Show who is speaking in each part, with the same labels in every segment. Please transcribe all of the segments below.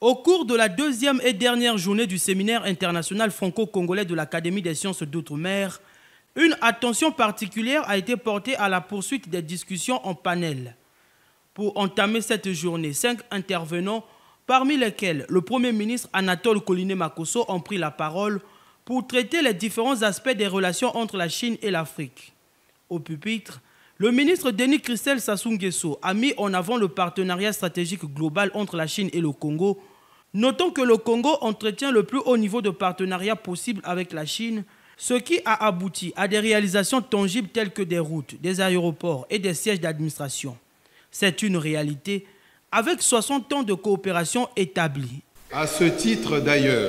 Speaker 1: Au cours de la deuxième et dernière journée du séminaire international franco-congolais de l'Académie des sciences d'outre-mer, une attention particulière a été portée à la poursuite des discussions en panel. Pour entamer cette journée, 5 intervenants, parmi lesquels le Premier ministre Anatole Koliné-Makosso, ont pris la parole pour traiter les différents aspects des relations entre la Chine et l'Afrique. Au pupitre, le ministre Denis Christelle Sassou Nguesso a mis en avant le partenariat stratégique global entre la Chine et le Congo, notant que le Congo entretient le plus haut niveau de partenariat possible avec la Chine, ce qui a abouti à des réalisations tangibles telles que des routes, des aéroports et des sièges d'administration. C'est une réalité avec 60 ans de coopération établie.
Speaker 2: À ce titre d'ailleurs,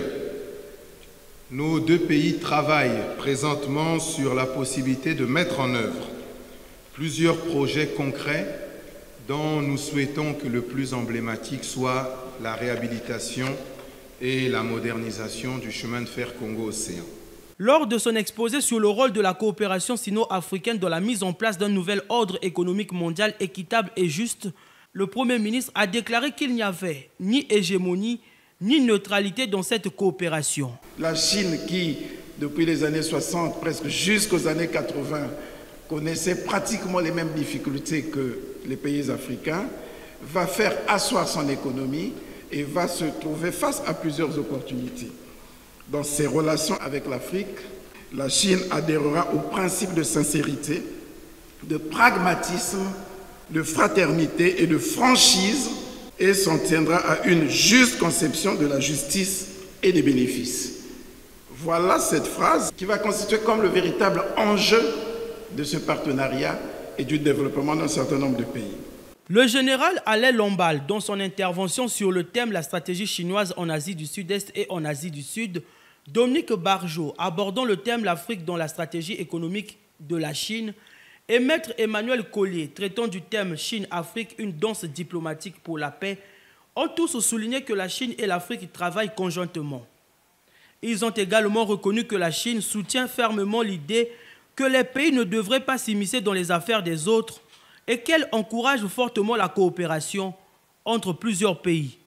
Speaker 2: nos deux pays travaillent présentement sur la possibilité de mettre en œuvre plusieurs projets concrets dont nous souhaitons que le plus emblématique soit la réhabilitation et la modernisation du chemin de fer Congo-Océan.
Speaker 1: Lors de son exposé sur le rôle de la coopération sino-africaine dans la mise en place d'un nouvel ordre économique mondial équitable et juste, le Premier ministre a déclaré qu'il n'y avait ni hégémonie ni neutralité dans cette coopération.
Speaker 3: La Chine qui, depuis les années 60, presque jusqu'aux années 80, connaissait pratiquement les mêmes difficultés que les pays africains, va faire asseoir son économie et va se trouver face à plusieurs opportunités. Dans ses relations avec l'Afrique, la Chine adhérera aux principes de sincérité, de pragmatisme, de fraternité et de franchise et s'en tiendra à une juste conception de la justice et des bénéfices. Voilà cette phrase qui va constituer comme le véritable enjeu de ce partenariat et du développement d'un certain nombre de pays.
Speaker 1: Le général Alain Lombal, dans son intervention sur le thème « La stratégie chinoise en Asie du Sud-Est et en Asie du Sud », Dominique Barjot, abordant le thème « L'Afrique dans la stratégie économique de la Chine », et Maître Emmanuel Collier, traitant du thème « Chine-Afrique, une danse diplomatique pour la paix », ont tous souligné que la Chine et l'Afrique travaillent conjointement. Ils ont également reconnu que la Chine soutient fermement l'idée que les pays ne devraient pas s'immiscer dans les affaires des autres et qu'elle encourage fortement la coopération entre plusieurs pays.